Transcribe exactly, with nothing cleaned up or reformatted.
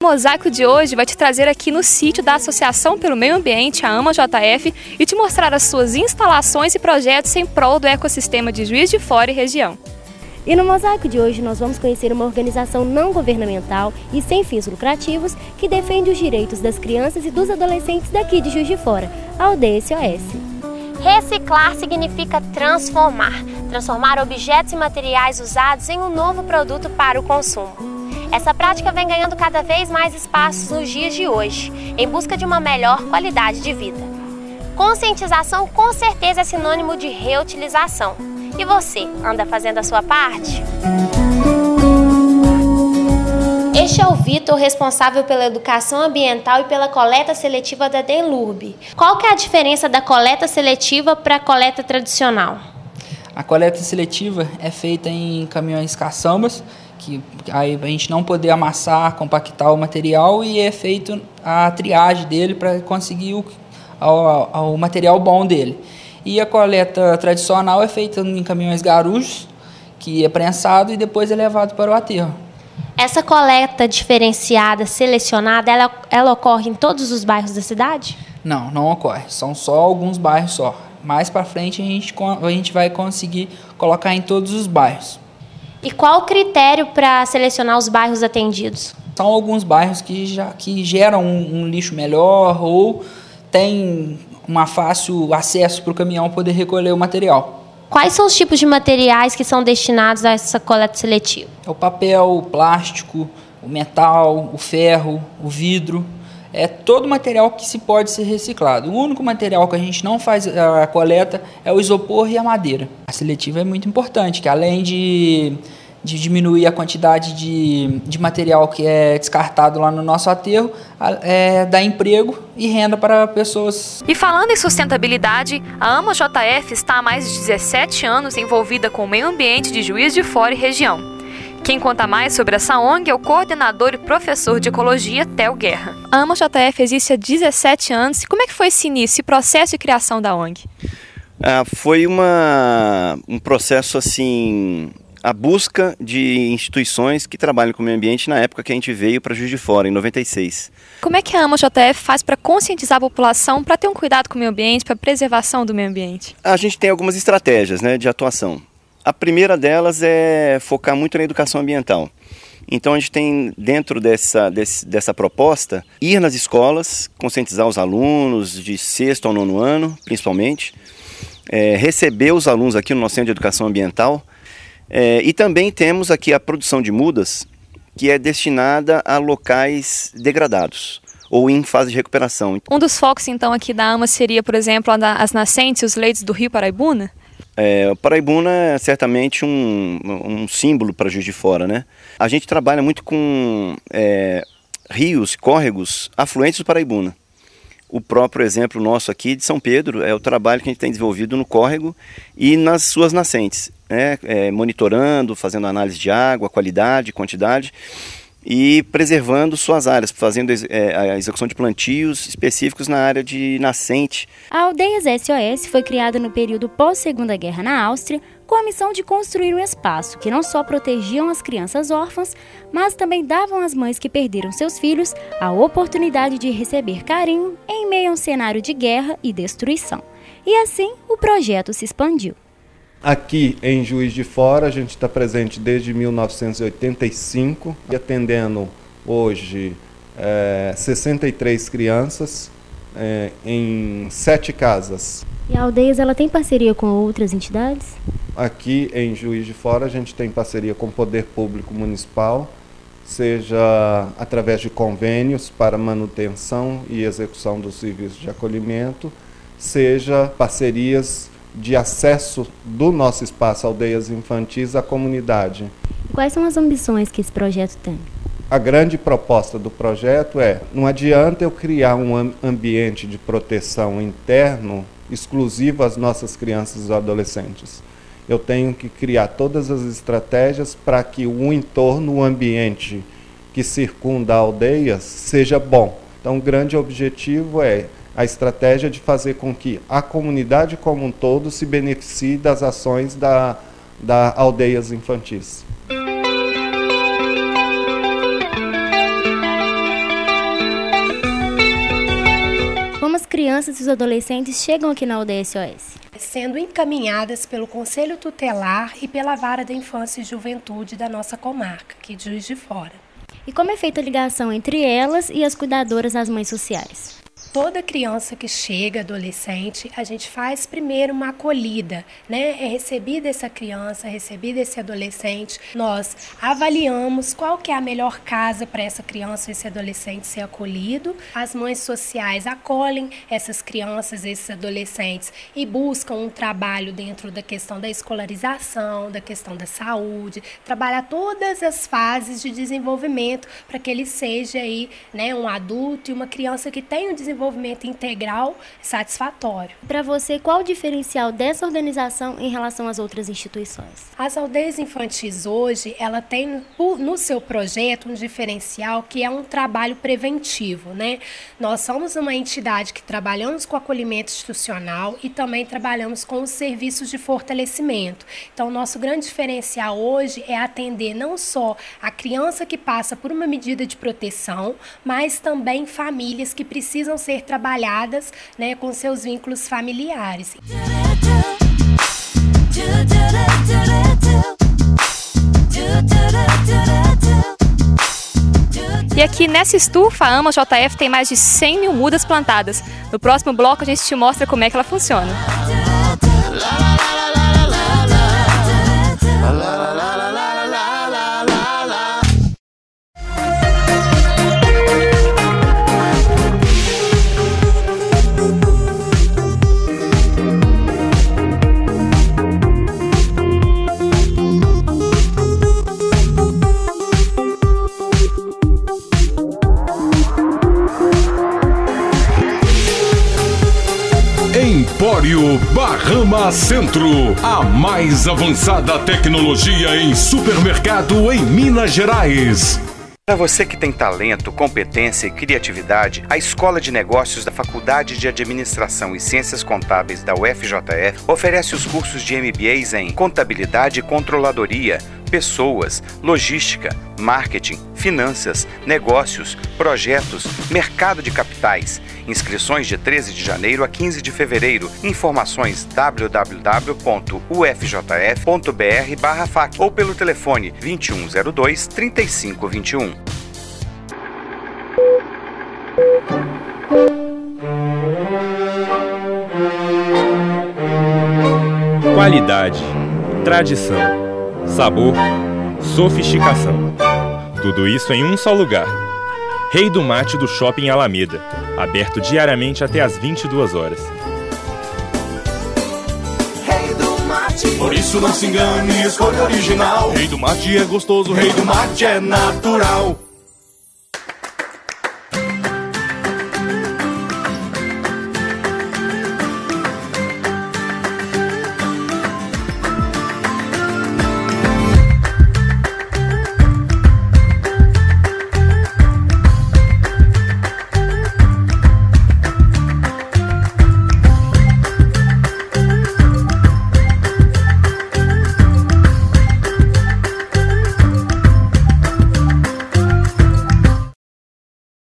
O mosaico de hoje vai te trazer aqui no sítio da Associação pelo Meio Ambiente, a AMA J F, e te mostrar as suas instalações e projetos em prol do ecossistema de Juiz de Fora e região. E no mosaico de hoje nós vamos conhecer uma organização não governamental e sem fins lucrativos que defende os direitos das crianças e dos adolescentes daqui de Juiz de Fora, a Aldeia S O S. Reciclar significa transformar, transformar objetos e materiais usados em um novo produto para o consumo. Essa prática vem ganhando cada vez mais espaços nos dias de hoje, em busca de uma melhor qualidade de vida. Conscientização com certeza é sinônimo de reutilização. E você, anda fazendo a sua parte? Este é o Vitor, responsável pela educação ambiental e pela coleta seletiva da Delurb. Qual que é a diferença da coleta seletiva para a coleta tradicional? A coleta seletiva é feita em caminhões caçambas, que aí a gente não poder amassar, compactar o material, e é feito a triagem dele para conseguir o, o, o material bom dele. E a coleta tradicional é feita em caminhões garujos, que é prensado e depois é levado para o aterro. Essa coleta diferenciada, selecionada, ela, ela ocorre em todos os bairros da cidade? Não, não ocorre. São só alguns bairros só. Mais para frente a gente, a gente vai conseguir colocar em todos os bairros. E qual o critério para selecionar os bairros atendidos? São alguns bairros que, já, que geram um, um lixo melhor ou tem um fácil acesso para o caminhão poder recolher o material. Quais são os tipos de materiais que são destinados a essa coleta seletiva? É o papel, o plástico, o metal, o ferro, o vidro. É todo material que se pode ser reciclado. O único material que a gente não faz a coleta é o isopor e a madeira. A seletiva é muito importante, que além de, de diminuir a quantidade de, de material que é descartado lá no nosso aterro, é, dá emprego e renda para pessoas. E falando em sustentabilidade, a AMA J F está há mais de dezessete anos envolvida com o meio ambiente de Juiz de Fora e região. Quem conta mais sobre essa O N G é o coordenador e professor de ecologia, Theo Guerra. A AMA J F existe há dezessete anos. E como é que foi esse início, esse processo de criação da O N G? Ah, foi uma, um processo assim, a busca de instituições que trabalham com o meio ambiente na época que a gente veio para Juiz de Fora, em noventa e seis. Como é que a AMA J F faz para conscientizar a população, para ter um cuidado com o meio ambiente, para a preservação do meio ambiente? A gente tem algumas estratégias, né, de atuação. A primeira delas é focar muito na educação ambiental. Então a gente tem dentro dessa, desse, dessa proposta, ir nas escolas, conscientizar os alunos de sexto ao nono ano, principalmente, é, receber os alunos aqui no nosso Centro de Educação Ambiental, é, e também temos aqui a produção de mudas, que é destinada a locais degradados ou em fase de recuperação. Um dos focos então aqui da AMA seria, por exemplo, as nascentes e os leitos do Rio Paraibuna? É, o Paraibuna é certamente um, um símbolo para Juiz de Fora, né? A gente trabalha muito com é, rios, córregos afluentes do Paraibuna. O próprio exemplo nosso aqui de São Pedro é o trabalho que a gente tem desenvolvido no córrego e nas suas nascentes, né? É, monitorando, fazendo análise de água, qualidade, quantidade e preservando suas áreas, fazendo é, a execução de plantios específicos na área de nascente. A Aldeias S O S foi criada no período pós-Segunda Guerra na Áustria com a missão de construir um espaço que não só protegiam as crianças órfãs, mas também davam às mães que perderam seus filhos a oportunidade de receber carinho em meio a um cenário de guerra e destruição. E assim o projeto se expandiu. Aqui em Juiz de Fora, a gente está presente desde mil novecentos e oitenta e cinco, e atendendo hoje é, sessenta e três crianças é, em sete casas. E a Aldeias ela tem parceria com outras entidades? Aqui em Juiz de Fora, a gente tem parceria com o Poder Público Municipal, seja através de convênios para manutenção e execução dos serviços de acolhimento, seja parcerias de acesso do nosso espaço Aldeias Infantis à comunidade. Quais são as ambições que esse projeto tem? A grande proposta do projeto é, não adianta eu criar um ambiente de proteção interno exclusivo às nossas crianças e adolescentes. Eu tenho que criar todas as estratégias para que o entorno, o ambiente que circunda a aldeias seja bom. Então, o grande objetivo é a estratégia de fazer com que a comunidade como um todo se beneficie das ações da, da Aldeias Infantis. crianças e os adolescentes chegam aqui na U D S O S? Sendo encaminhadas pelo Conselho Tutelar e pela Vara da Infância e Juventude da nossa comarca, aqui de Juiz de Fora. E como é feita a ligação entre elas e as cuidadoras das mães sociais? Toda criança que chega, adolescente, a gente faz primeiro uma acolhida, né? É recebida essa criança, é recebida esse adolescente. Nós avaliamos qual que é a melhor casa para essa criança, esse adolescente ser acolhido. As mães sociais acolhem essas crianças, esses adolescentes e buscam um trabalho dentro da questão da escolarização, da questão da saúde, trabalhar todas as fases de desenvolvimento para que ele seja aí, né, um adulto e uma criança que tenha um desenvolvimento desenvolvimento integral satisfatório. Para você, qual o diferencial dessa organização em relação às outras instituições? As aldeias infantis hoje, ela tem no seu projeto um diferencial que é um trabalho preventivo, né? Nós somos uma entidade que trabalhamos com acolhimento institucional e também trabalhamos com os serviços de fortalecimento. Então, o nosso grande diferencial hoje é atender não só a criança que passa por uma medida de proteção, mas também famílias que precisam ser trabalhadas, né, com seus vínculos familiares. E aqui nessa estufa, a AMA J F tem mais de cem mil mudas plantadas. No próximo bloco a gente te mostra como é que ela funciona. Empório Bahama Centro, a mais avançada tecnologia em supermercado em Minas Gerais. Para você que tem talento, competência e criatividade, a Escola de Negócios da Faculdade de Administração e Ciências Contábeis da U F J F oferece os cursos de M B As em Contabilidade e Controladoria, Pessoas, Logística, Marketing, Finanças, Negócios, Projetos, Mercado de Capitais. Inscrições de treze de janeiro a quinze de fevereiro. Informações w w w ponto u f j f ponto b r barra f a c ou pelo telefone vinte e um zero dois, trinta e cinco vinte e um. Qualidade, tradição, sabor, sofisticação. Tudo isso em um só lugar. Rei do Mate do Shopping Alameda, aberto diariamente até às vinte e duas horas. Rei do Mate, por isso não se engane, escolha original. Rei do Mate é gostoso, Rei do Mate é natural.